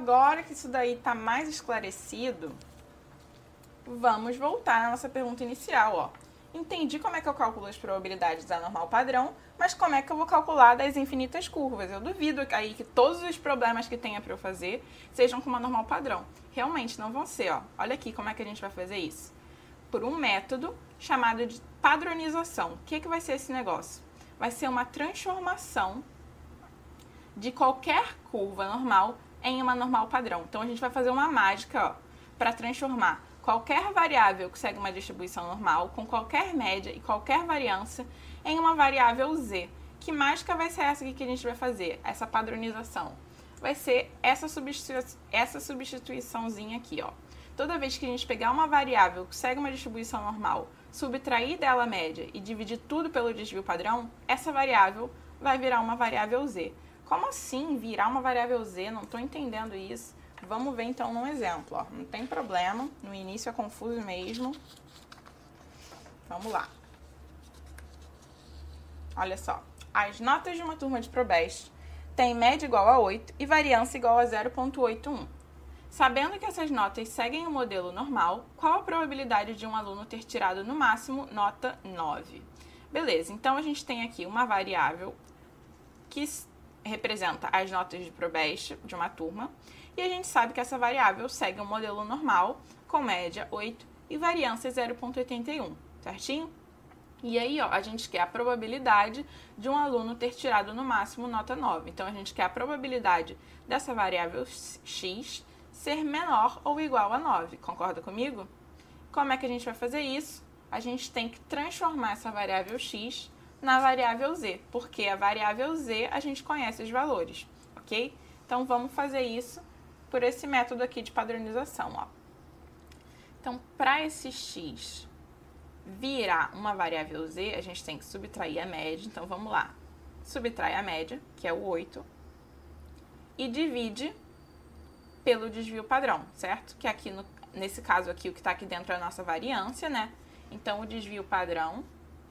agora que isso daí está mais esclarecido, vamos voltar à nossa pergunta inicial, ó. Entendi como é que eu calculo as probabilidades da normal padrão, mas como é que eu vou calcular das infinitas curvas? Eu duvido aí que todos os problemas que tenha para eu fazer sejam com uma normal padrão. Realmente não vão ser, ó. Olha aqui como é que a gente vai fazer isso. Por um método chamado de padronização. O que vai ser esse negócio? Vai ser uma transformação de qualquer curva normal em uma normal padrão. Então, a gente vai fazer uma mágica, ó, para transformar qualquer variável que segue uma distribuição normal, com qualquer média e qualquer variância, em uma variável z. Que mágica vai ser essa aqui que a gente vai fazer? Essa padronização. Vai ser essa substituiçãozinha aqui, ó. Toda vez que a gente pegar uma variável que segue uma distribuição normal, subtrair dela a média e dividir tudo pelo desvio padrão, essa variável vai virar uma variável z. Como assim virar uma variável z? Não estou entendendo isso. Vamos ver então num exemplo, ó. Não tem problema, no início é confuso mesmo. Vamos lá. Olha só, as notas de uma turma de Probest têm média igual a 8 e variância igual a 0,81. Sabendo que essas notas seguem o modelo normal, qual a probabilidade de um aluno ter tirado no máximo nota 9? Beleza, então a gente tem aqui uma variável que representa as notas de Probest de uma turma, e a gente sabe que essa variável segue um modelo normal, com média 8 e variância 0,81, certinho? E aí, ó, a gente quer a probabilidade de um aluno ter tirado no máximo nota 9. Então, a gente quer a probabilidade dessa variável x ser menor ou igual a 9. Concorda comigo? Como é que a gente vai fazer isso? A gente tem que transformar essa variável x na variável z, porque a variável z a gente conhece os valores, ok? Então, vamos fazer isso por esse método aqui de padronização, ó. Então, para esse x virar uma variável z, a gente tem que subtrair a média. Então, vamos lá. Subtrai a média, que é o 8, e divide pelo desvio padrão, certo? Que aqui, nesse caso aqui, o que está aqui dentro é a nossa variância, né? Então, o desvio padrão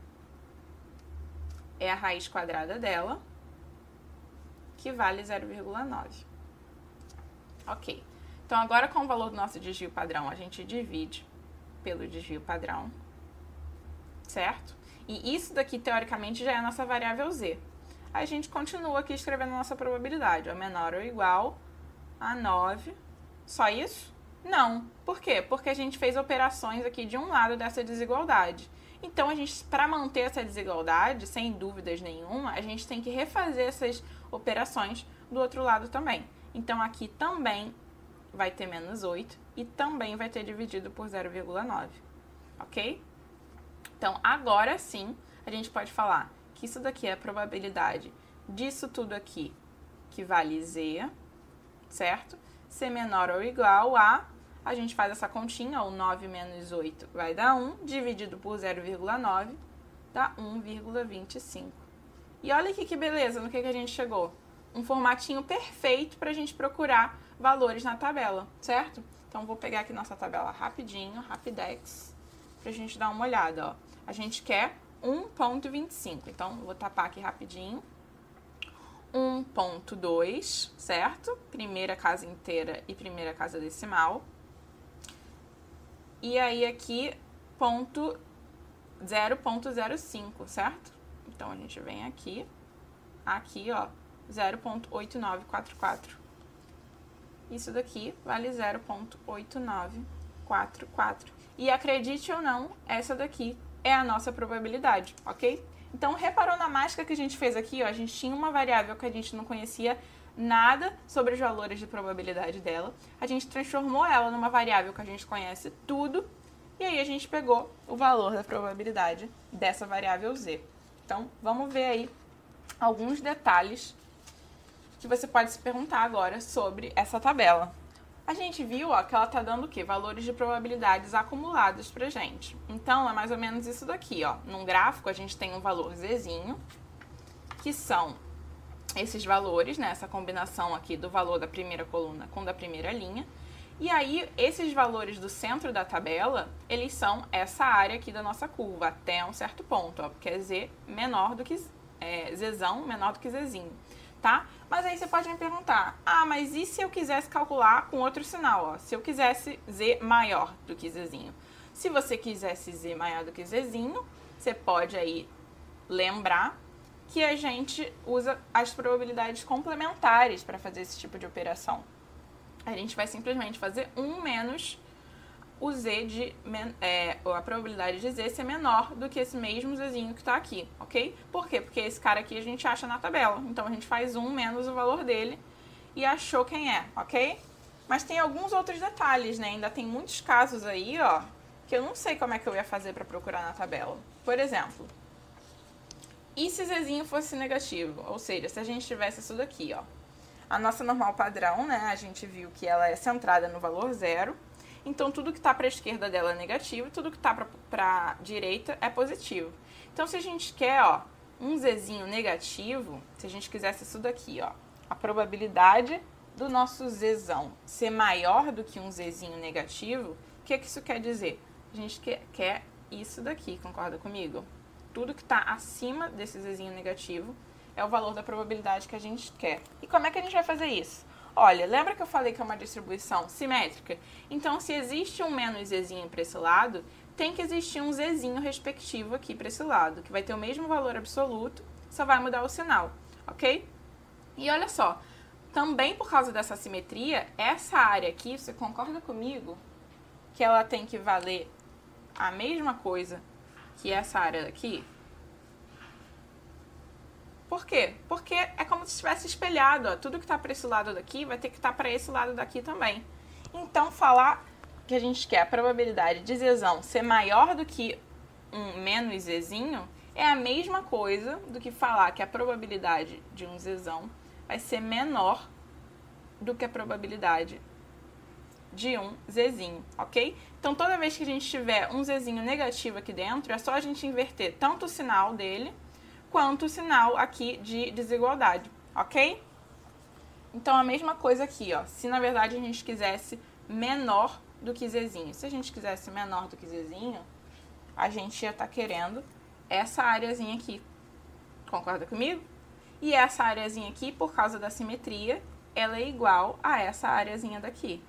é a raiz quadrada dela, que vale 0,9. Ok. Então, agora com o valor do nosso desvio padrão, a gente divide pelo desvio padrão, certo? E isso daqui, teoricamente, já é a nossa variável z. A gente continua aqui escrevendo a nossa probabilidade, ó, menor ou igual a 9. Só isso? Não. Por quê? Porque a gente fez operações aqui de um lado dessa desigualdade. Então, para manter essa desigualdade, sem dúvidas nenhuma, a gente tem que refazer essas operações do outro lado também. Então, aqui também vai ter menos 8 e também vai ter dividido por 0,9, ok? Então, agora sim, a gente pode falar que isso daqui é a probabilidade disso tudo aqui, que vale z, certo? Ser menor ou igual a gente faz essa continha, o 9 menos 8 vai dar 1, dividido por 0,9, dá 1,25. E olha aqui que beleza, no que a gente chegou. Um formatinho perfeito para a gente procurar valores na tabela, certo? Então, vou pegar aqui nossa tabela rapidinho, Rapidex, para a gente dar uma olhada, ó. A gente quer 1,25, então, vou tapar aqui rapidinho. 1,2, certo? Primeira casa inteira e primeira casa decimal. E aí, aqui, 0,05, certo? Então, a gente vem aqui, ó, 0,8944. Isso daqui vale 0,8944. E acredite ou não, essa daqui é a nossa probabilidade, ok? Então, reparou na mágica que a gente fez aqui, ó? A gente tinha uma variável que a gente não conhecia nada sobre os valores de probabilidade dela. A gente transformou ela numa variável que a gente conhece tudo. E aí, a gente pegou o valor da probabilidade dessa variável z. Então, vamos ver aí alguns detalhes que você pode se perguntar agora sobre essa tabela. A gente viu, ó, que ela tá dando o quê? Valores de probabilidades acumulados pra gente. Então, é mais ou menos isso daqui, ó. Num gráfico, a gente tem um valor zzinho, que são esses valores, né? Essa combinação aqui do valor da primeira coluna com da primeira linha. E aí, esses valores do centro da tabela, eles são essa área aqui da nossa curva, até um certo ponto, ó. Porque é z menor do que... zzão menor do que zzinho. tá? Mas aí você pode me perguntar, ah, mas e se eu quisesse calcular com outro sinal, ó? Se eu quisesse Z maior do que Zzinho? Se você quisesse Z maior do que Zzinho, você pode aí lembrar que a gente usa as probabilidades complementares para fazer esse tipo de operação. A gente vai simplesmente fazer 1 menos o Z de, a probabilidade de Z ser menor do que esse mesmo Zzinho que está aqui, ok? Por quê? Porque esse cara aqui a gente acha na tabela. Então, a gente faz 1 menos o valor dele e achou quem é, ok? Mas tem alguns outros detalhes, né? Ainda tem muitos casos aí, ó, que eu não sei como é que eu ia fazer para procurar na tabela. Por exemplo, e se Zzinho fosse negativo? Ou seja, se a gente tivesse isso daqui, ó. A nossa normal padrão, né? A gente viu que ela é centrada no valor 0. Então, tudo que está para a esquerda dela é negativo e tudo que está para a direita é positivo. Então, se a gente quer, ó, um Zzinho negativo, se a gente quisesse isso daqui, ó, a probabilidade do nosso Zzão ser maior do que um Zzinho negativo, o que isso quer dizer? A gente quer isso daqui, concorda comigo? Tudo que está acima desse Zzinho negativo é o valor da probabilidade que a gente quer. E como é que a gente vai fazer isso? Olha, lembra que eu falei que é uma distribuição simétrica? Então, se existe um menos Zzinho para esse lado, tem que existir um Zzinho respectivo aqui para esse lado, que vai ter o mesmo valor absoluto, só vai mudar o sinal, ok? E olha só, também por causa dessa simetria, essa área aqui, você concorda comigo que ela tem que valer a mesma coisa que essa área daqui? Por quê? Porque é como se estivesse espelhado, ó. Tudo que está para esse lado daqui vai ter que estar para esse lado daqui também. Então, falar que a gente quer a probabilidade de Zzão ser maior do que um menos Zzinho é a mesma coisa do que falar que a probabilidade de um Zzão vai ser menor do que a probabilidade de um Zzinho, ok? Então, toda vez que a gente tiver um Zzinho negativo aqui dentro, é só a gente inverter tanto o sinal dele quanto o sinal aqui de desigualdade, ok? Então, a mesma coisa aqui, ó. Se, na verdade, a gente quisesse menor do que Zzinho. Se a gente quisesse menor do que Zzinho, a gente ia estar querendo essa areazinha aqui. Concorda comigo? E essa areazinha aqui, por causa da simetria, ela é igual a essa areazinha daqui.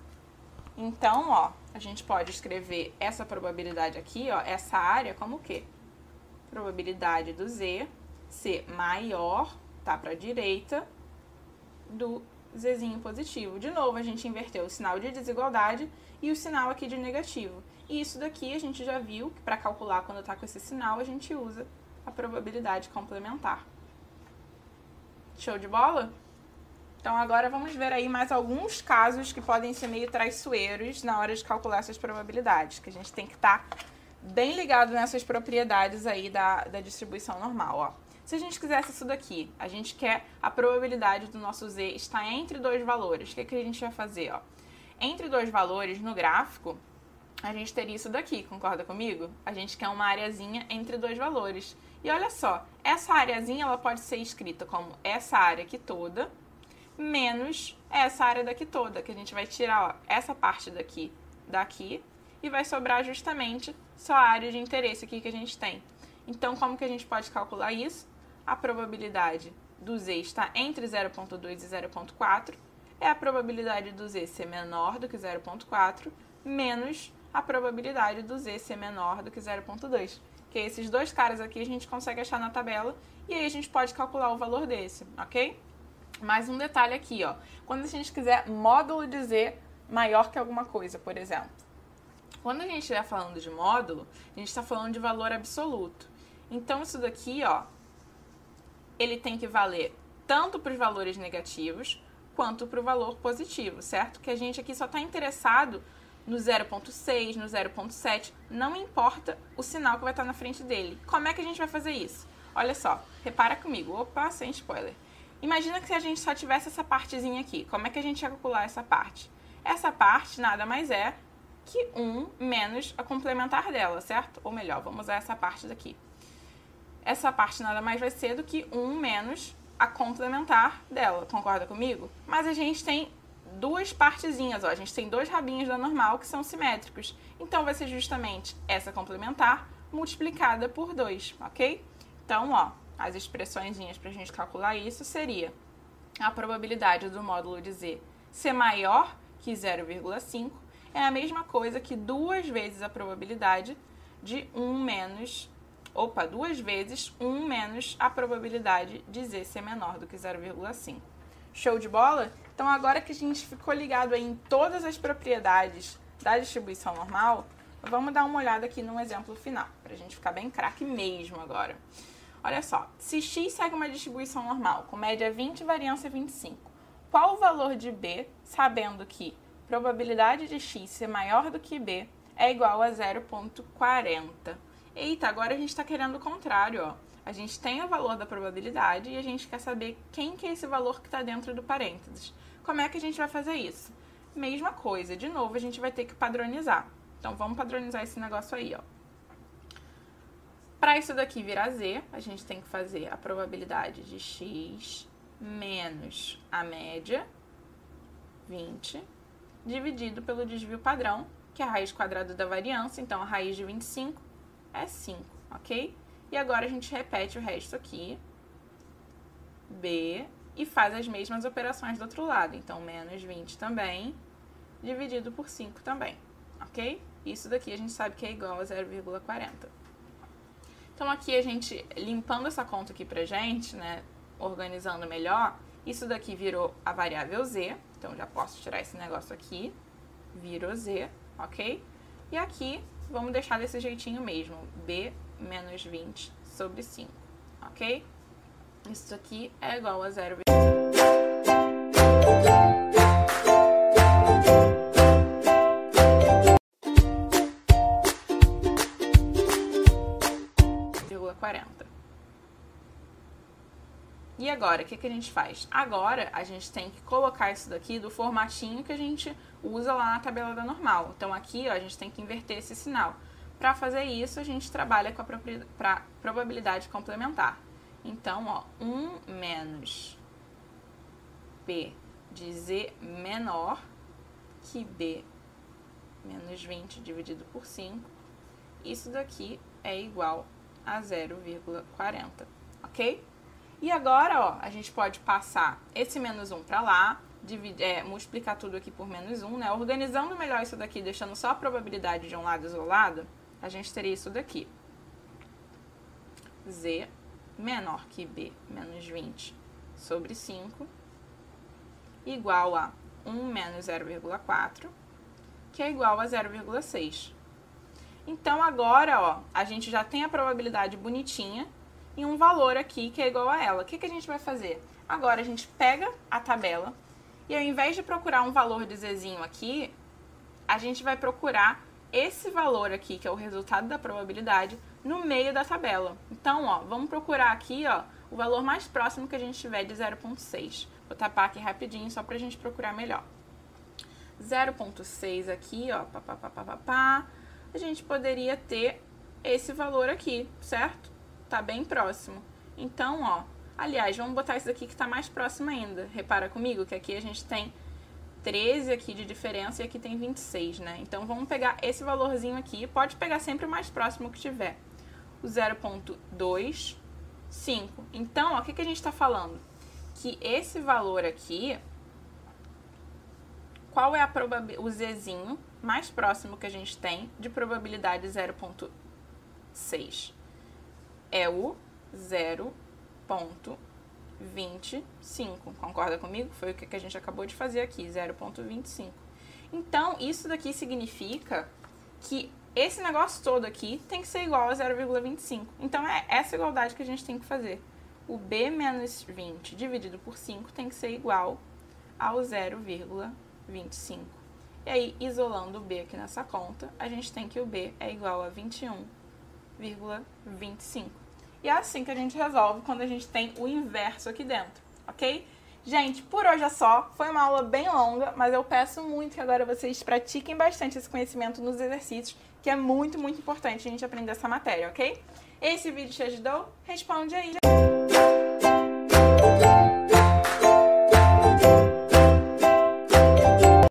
Então, ó, a gente pode escrever essa probabilidade aqui, ó, essa área como o quê? Probabilidade do Z ser maior, tá, para a direita, do Zzinho positivo. De novo, a gente inverteu o sinal de desigualdade e o sinal aqui de negativo. E isso daqui a gente já viu que para calcular quando tá com esse sinal, a gente usa a probabilidade complementar. Show de bola? Então, agora vamos ver aí mais alguns casos que podem ser meio traiçoeiros na hora de calcular essas probabilidades, que a gente tem que estar bem ligado nessas propriedades aí da distribuição normal, ó. Se a gente quisesse isso daqui, a gente quer a probabilidade do nosso Z estar entre dois valores. O que a gente vai fazer, ó? Entre dois valores, no gráfico, a gente teria isso daqui, concorda comigo? A gente quer uma areazinha entre dois valores. E olha só, essa areazinha ela pode ser escrita como essa área aqui toda, menos essa área daqui toda, que a gente vai tirar, ó, essa parte daqui, e vai sobrar justamente só a área de interesse aqui que a gente tem. Então, como que a gente pode calcular isso? A probabilidade do Z estar entre 0,2 e 0,4 é a probabilidade do Z ser menor do que 0,4 menos a probabilidade do Z ser menor do que 0,2. Que esses dois caras aqui a gente consegue achar na tabela e aí a gente pode calcular o valor desse, ok? Mais um detalhe aqui, ó. Quando a gente quiser módulo de Z maior que alguma coisa, por exemplo. Quando a gente estiver falando de módulo, a gente está falando de valor absoluto. Então, isso daqui, ó, ele tem que valer tanto para os valores negativos quanto para o valor positivo, certo? Que a gente aqui só está interessado no 0,6, no 0,7, não importa o sinal que vai estar na frente dele. Como é que a gente vai fazer isso? Olha só, repara comigo. Opa, sem spoiler. Imagina que se a gente só tivesse essa partezinha aqui, como é que a gente ia calcular essa parte? Essa parte nada mais é que 1 menos a complementar dela, certo? Ou melhor, vamos usar essa parte daqui. Essa parte nada mais vai ser do que 1 menos a complementar dela, concorda comigo? Mas a gente tem duas partezinhas, ó, a gente tem dois rabinhos da normal que são simétricos. Então, vai ser justamente essa complementar multiplicada por 2, ok? Então, ó, as expressõezinhas para a gente calcular isso seria a probabilidade do módulo de z ser maior que 0,5 é a mesma coisa que 2 vezes a probabilidade de 2 vezes 1 menos a probabilidade de z ser menor do que 0,5. Show de bola? Então, agora que a gente ficou ligado aí em todas as propriedades da distribuição normal, vamos dar uma olhada aqui num exemplo final, para a gente ficar bem craque mesmo agora. Olha só, se x segue uma distribuição normal, com média 20 e variância 25, qual o valor de b, sabendo que probabilidade de x ser maior do que b é igual a 0,40? Eita, agora a gente está querendo o contrário, ó. A gente tem o valor da probabilidade e a gente quer saber quem que é esse valor que está dentro do parênteses. Como é que a gente vai fazer isso? Mesma coisa, de novo, a gente vai ter que padronizar. Então, vamos padronizar esse negócio aí, ó. Para isso daqui virar z, a gente tem que fazer a probabilidade de x menos a média, 20, dividido pelo desvio padrão, que é a raiz quadrada da variância. Então, a raiz de 25 é 5, ok? E agora a gente repete o resto aqui, b, e faz as mesmas operações do outro lado. Então, menos 20 também, dividido por 5 também, ok? Isso daqui a gente sabe que é igual a 0,40. Então, aqui a gente, limpando essa conta aqui pra gente, né, organizando melhor, isso daqui virou a variável z, então já posso tirar esse negócio aqui, virou z, ok? E aqui, vamos deixar desse jeitinho mesmo, b menos 20 sobre 5, ok? Isso aqui é igual a 0,40. E agora, o que a gente faz? Agora, a gente tem que colocar isso daqui do formatinho que a gente usa lá na tabela da normal. Então, aqui, ó, a gente tem que inverter esse sinal. Para fazer isso, a gente trabalha com a probabilidade complementar. Então, ó, 1 menos p de z menor que b menos 20 dividido por 5. Isso daqui é igual a 0,40, ok? E agora, ó, a gente pode passar esse menos 1 para lá, multiplicar tudo aqui por menos 1, né? Organizando melhor isso daqui, deixando só a probabilidade de um lado isolado, a gente teria isso daqui. Z menor que b menos 20 sobre 5, igual a 1 menos 0,4, que é igual a 0,6. Então, agora, ó, a gente já tem a probabilidade bonitinha e um valor aqui que é igual a ela. O que a gente vai fazer? Agora, a gente pega a tabela e ao invés de procurar um valor de zzinho aqui, a gente vai procurar esse valor aqui, que é o resultado da probabilidade, no meio da tabela. Então, ó, vamos procurar aqui, ó, o valor mais próximo que a gente tiver de 0,6. Vou tapar aqui rapidinho só pra gente procurar melhor. 0,6 aqui, ó, a gente poderia ter esse valor aqui, certo? Tá bem próximo. Então, ó, aliás, vamos botar isso daqui que tá mais próximo ainda. Repara comigo que aqui a gente tem 13 aqui de diferença e aqui tem 26, né? Então, vamos pegar esse valorzinho aqui. Pode pegar sempre o mais próximo que tiver. O 0,25. Então, ó, o que a gente tá falando? Que esse valor aqui, qual é o zzinho mais próximo que a gente tem de probabilidade 0,6? É o 0,25. Concorda comigo? Foi o que a gente acabou de fazer aqui, 0,25. Então, isso daqui significa que esse negócio todo aqui tem que ser igual a 0,25. Então, é essa igualdade que a gente tem que fazer. O b menos 20 dividido por 5 tem que ser igual ao 0,25. E aí, isolando o b aqui nessa conta, a gente tem que o b é igual a 21,25. E é assim que a gente resolve quando a gente tem o inverso aqui dentro, ok? Gente, por hoje é só. Foi uma aula bem longa, mas eu peço muito que agora vocês pratiquem bastante esse conhecimento nos exercícios, que é muito, muito importante a gente aprender essa matéria, ok? Esse vídeo te ajudou? Responde aí.